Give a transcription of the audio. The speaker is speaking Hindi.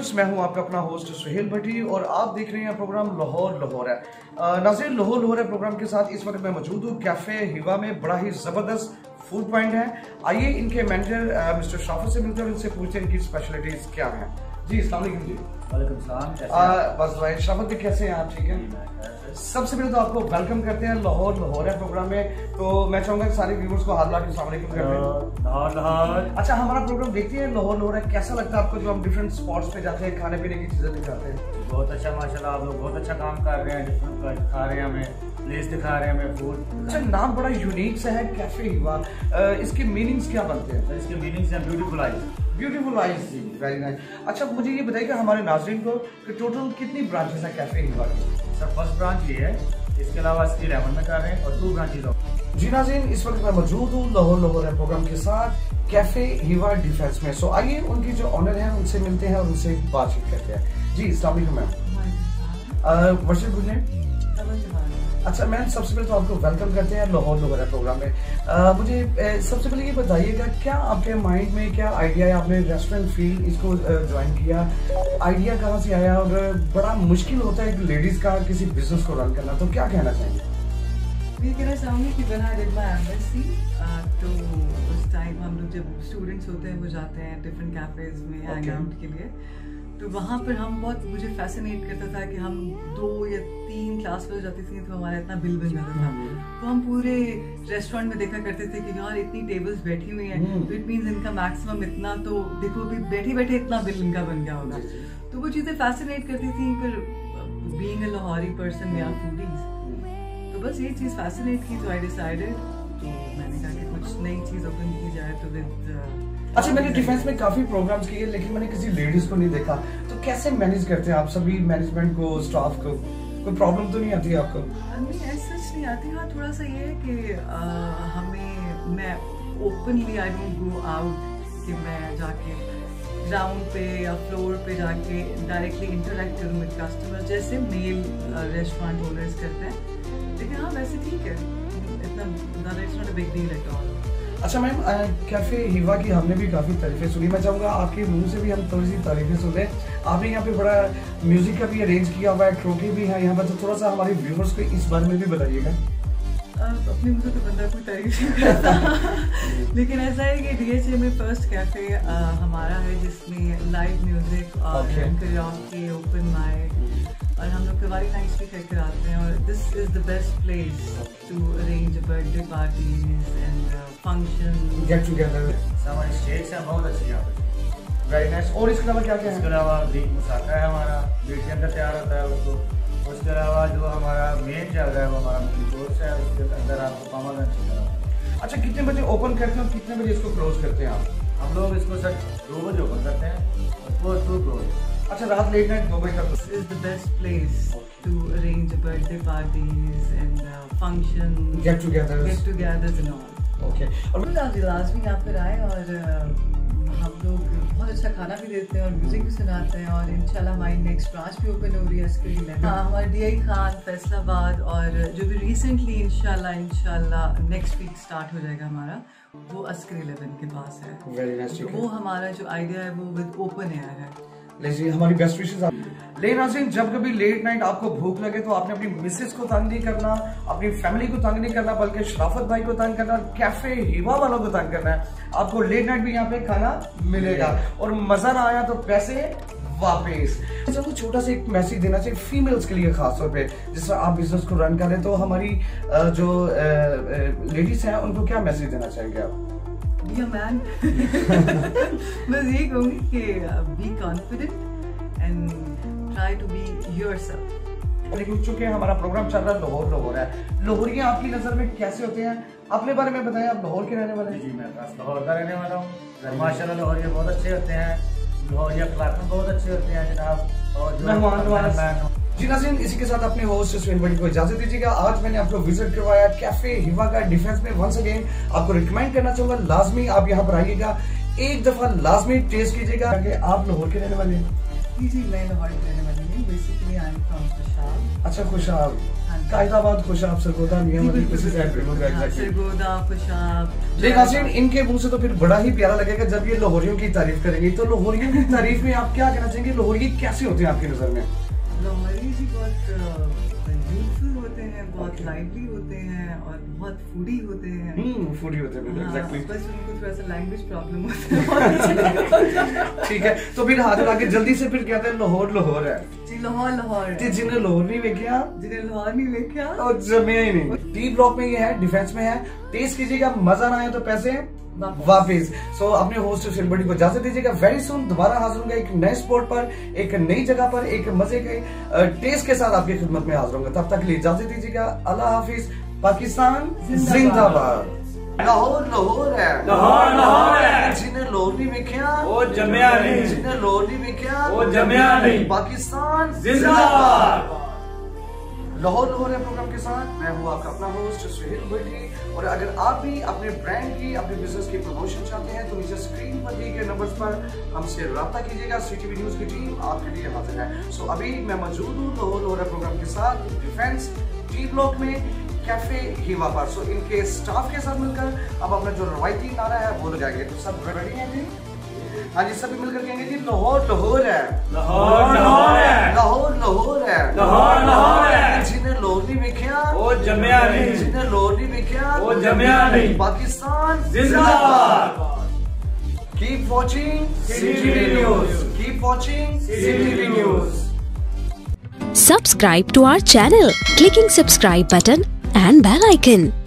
व्यूअर्स, मैं हूं आपका अपना होस्ट सुहेल भट्टी और आप देख रहे हैं प्रोग्राम लाहौर लाहौर है। नाज़रीन, लाहौर लाहौर है प्रोग्राम के साथ इस वक्त मैं मौजूद हूं कैफे हिवा में। बड़ा ही जबरदस्त फूड पॉइंट है। आइए इनके मैनेजर मिस्टर शराफत से मिलते हैं और इनसे पूछते हैं इनकी स्पेशलिटीज क्या हैं। जी अस्सलाम वालेकुम। जी वालेकुम सलाम। बस भाई शराफत जी कैसे हैं आप? ठीक है। सबसे पहले तो आपको वेलकम करते हैं लाहौर लाहौर है प्रोग्राम में। तो मैं चाहूंगा कि सारे व्यूअर्स को हाथ ला के अस्सलाम वालेकुम कर दें। लाहौर लाहौर। अच्छा, हमारा प्रोग्राम देखते हैं लाहौर लाहौर है, कैसा लगता है आपको जो हम डिफरेंट स्पॉट्स पे जाते हैं, खाने पीने की चीजें दिखाते हैं? बहुत अच्छा माशाल्लाह, आप लोग बहुत अच्छा काम कर रहे हैं। डिफरेंट खा रहे हैं, हमें प्लेस दिखा रहे हैं, हमें फूड। अच्छा, नाम बड़ा यूनिक सा है कैफे हिवा। इसके मीनिंग्स क्या बनते हैं? इसके मीनिंग्स हैं ब्यूटीफुल आइज। ब्यूटीफुल आइज, जी वेरी नाइस। अच्छा, मुझे ये बताइए कि हमारे नाज़रीन को कि टोटल कितनी ब्रांचेस हैं कैफे हिवा की? सर फर्स्ट ब्रांच ये है, इसके अलावा इसकी 11 में कर रहे हैं और 2 ब्रांचेज और। जी नाज़रीन, इस वक्त मैं मौजूद हूँ लाहौर लाहौर है प्रोग्राम के साथ कैफे हिवा डिफेंस में। सो आइए उनकी जो ऑनर है उनसे मिलते हैं और उनसे बातचीत करते हैं। जी अस्सलाम वालेकुम मैम। Varsha good name. अच्छा मैम, सबसे पहले तो आपको वेलकम करते हैं लाहौर लाहौर है प्रोग्राम में। मुझे सबसे पहले ये बताइएगा, क्या आपके माइंड में क्या आइडिया है? आपने रेस्टोरेंट फील्ड इसको ज्वाइन किया, आइडिया कहाँ से आया? और बड़ा मुश्किल होता है एक लेडीज का किसी बिजनेस को रन करना, तो क्या कहना चाहेंगे? मैं कहना चाहूँगी कि when I did my MSc, तो उस टाइम हम लोग जब स्टूडेंट्स होते हैं वो जाते हैं डिफरेंट कैफेज में हैंग आउट के लिए। तो वहाँ पर हम मुझे फैसिनेट करता था कि हम 2 या 3 क्लास पर जाती थी तो हमारा इतना बिल बन जाता था। तो हम पूरे रेस्टोरेंट में देखा करते थे कि यार इतनी टेबल्स बैठी हुई हैं, तो इट मीन्स इनका मैक्सिमम इतना, तो देखो अभी बैठे बैठे इतना बिल इनका बन गया होगा। तो वो चीज़ें फैसिनेट करती थी। फिर being a Lahori person, we are foodies, तो बस ये चीज़ फैसिनेट की, तो आई डिसाइडेड, तो मैंने कहा कि कुछ नई चीज़ ओपन की जाए। तो विद अच्छा, मैंने डिफेंस में काफी प्रोग्राम्स किए लेकिन मैंने किसी लेडीज को नहीं देखा, तो कैसे मैनेज करते हैं आप सभी मैनेजमेंट को, स्टाफ को? कोई प्रॉब्लम तो नहीं आती है आपको? नहीं, ऐसा नहीं आती। हाँ, थोड़ा सा ये है कि मैं openly I don't go out कि मैं जाके ग्राउंड पे या फ्लोर पे जाके डायरेक्टली इंटरेक्ट करूँ विद कस्टमर जैसे मेल रेस्टोरेंट ओनर्स करते हैं। लेकिन हाँ, वैसे ठीक है, इतना ज़्यादा it's not a big deal at all. अच्छा मैम, कैफे हिवा की हमने भी काफी तारीफें सुनी। मैं चाहूंगा आपके मुंह से भी हम थोड़ी सी तारीफें सुने। आपने यहाँ पे बड़ा म्यूजिक का भी अरेंज किया हुआ है, ट्रोफी भी है यहाँ पर, तो थोड़ा सा हमारे व्यूअर्स को इस बारे में भी बताइएगा। अपने मुझे तो बंदा कोई तारीफ नहीं करता लेकिन ऐसा है कि DHA में फर्स्ट कैफे हमारा है जिसमें लाइव म्यूजिक और कराओके, ओपन माइक और हम लोग कवाली नाइट्स भी करके आते हैं। और this is the best place to arrange birthday parties and function, get together. हमारी स्टेज है बहुत अच्छी यहाँ पे, वेरी नाइस। और इसके अलावा क्या क्या है? इसके अलावा बीट मुसाका है हमारा, बीट के अंदर तैयार होता है उसको। उसके अलावा जो हमारा मेन चल रहा है वो हमारा कोर्स है, उसके अंदर आपको पामा लंच। अच्छा, कितने बजे ओपन करते हैं और कितने बजे इसको क्लोज करते हैं आप? हम लोग इसको सर 2 बजे ओपन करते हैं और 4 क्लोज। अच्छा, रात लेट नाइट 2 बजे तक। This is the best place to arrange birthday parties and functions, get togethers and all. Okay. और लाजमी यहाँ पर आए और हम लोग बहुत अच्छा खाना भी देते हैं और म्यूजिक भी सुनाते हैं। और इंशाल्लाह हमारी नेक्स्ट ब्रांच भी ओपन हो रही है इसके लिए। हाँ, हमारे DI खान फैसलाबाद और जो भी रिसेंटली इंशाल्लाह नेक्स्ट वीक स्टार्ट हो जाएगा हमारा, वो अस्कर 11 के पास है। Very nice. वो हमारा जो आइडिया है वो विद ओपन एयर है। लेकिन हमारी बेस्ट विशेस आप। लेकिन नाज़रीन, जब कभी लेट नाइट आपको भूख लगे तो आपने अपनी मिसेस को तंग नहीं करना, अपनी फैमिली को तंग नहीं करना, बल्कि शराफत भाई को तंग करना, कैफे हिवा वालों को तंग करना है। आपको लेट नाइट भी यहाँ पे खाना मिलेगा और मजा ना आया तो पैसे वापस। अच्छा, वो छोटा सा एक मैसेज देना चाहिए फीमेल्स के लिए खास तौर पे, जिस तरह आप बिजनेस को रन करें, तो हमारी जो लेडीज हैं उनको क्या मैसेज देना चाहेंगे आप? Be a man. बस यही कहूँगी कि be confident and try to be yourself. लेकिन चूंकि हमारा प्रोग्राम चल रहा है लाहौर लाहौर है, लाहौरिया आपकी नजर में कैसे होते हैं? अपने बारे में बताएं, आप लाहौर के रहने वाले हैं? जी, मैं लाहौर का रहने वाला हूँ। माशाल्लाह लाहौरिया बहुत अच्छे होते हैं, लाहौरिया क्लास में बहुत अच्छे होते हैं जनाब। और जो जी नाज़रीन, इसी के साथ अपने होस्ट सुहेल भट्टी को इजाजत दीजिएगा। आज मैंने आपको विजिट करवाया कैफे हिवा का डिफेंस में। वंस अगेन आपको रिकमेंड करना चाहूंगा, लाजमी आप यहाँ पर आइएगा, एक दफा लाजमी टेस्ट कीजिएगा। आप लाहौर के रहने वाले हैं? जी, मैं लाहौर के रहने वाली हूँ। Basically I am from Khushal. अच्छा, खुशाल। कायदाबाद, खुशाब, सरगोदा, मियां वाली किसी साइड पे होगा एग्जैक्टली। सरगोदा, खुशाब। लेकिन नाज़रीन इनके मुंह से तो फिर बड़ा ही प्यारा लगेगा जब ये लाहौरियों की तारीफ करेंगे। तो लाहौरियों की तारीफ में आप क्या कहना चाहेंगे? लाहौरी कैसे होते हैं आपकी नजर में? लाहौरी जी बहुत यूथफुल होते हैं, बहुत लाइवली होते हैं और बहुत फूडी होते हैं। फूडी होते हैं एग्जैक्टली। बस उनको थोड़ा सा लैंग्वेज प्रॉब्लम होता है। ठीक है, तो फिर हाथ लगा के जल्दी से फिर कहते हैं लाहौर लाहौर है जी, लाहौर लाहौर ते जिन्हें लाहौर नहीं वेख्या, जिन्हें लाहौर नहीं देखा और जमे ही नहीं। टी ब्लॉक में ये है, डिफेंस में है। टेस्ट कीजिएगा, मजा ना आए तो पैसे वापिस। सो अपने होस्ट फिल्म को इजाजत दीजिएगा। वेरी सुन दोबारा हाजिर होंगे एक नए स्पॉट पर, एक नई जगह पर, एक मजे के टेस्ट के साथ आपकी खिदमत में हाजिर होंगे। तब तक के लिए इजाजत दीजिएगा। अल्लाह हाफिज। पाकिस्तान जिंदाबाद। लाहौर लाहौर है, लाहौर लाहौर है। जिन्हें लाहौर नहीं वेख्या वो जमिया नहीं, जिन्हें लाहौर नहीं वेख्या वो जमिया नहीं। पाकिस्तान जिंदाबाद। लाहौर लाहौर है प्रोग्राम के साथ मैं हूँ आपका अपना होस्ट सुहेल भट्टी। और अगर आप भी अपने ब्रांड की, अपने बिजनेस की प्रमोशन चाहते हैं तो नीचे स्क्रीन पर दिए गए नंबर्स पर हमसे रब्ता कीजिएगा। CTV न्यूज की टीम आपके लिए हाजिर है। सो अभी मैं मौजूद हूँ लाहौर लाहौर है प्रोग्राम के साथ डिफेंस टी ब्लॉक में कैफे हीवा पर। सो इनके स्टाफ के साथ मिलकर अब अपना जो रवायती नारा है वो लगाएंगे। तो सब रेडी हैं जी? हाँ जी, सभी मिलकर कहेंगे जी लाहौर लाहौर है, लाहौर लाहौर है, लाहौर लाहौर है, लाहौर लाहौर है। जिन्हें लाहौर नहीं वेख्या वो जमिया नहीं, जिन्हें लाहौर नहीं वेख्या वो जमिया नहीं। पाकिस्तान जिंदाबाद। Keep watching CTV News. Keep watching CTV News. Subscribe to our channel, clicking subscribe button and bell icon.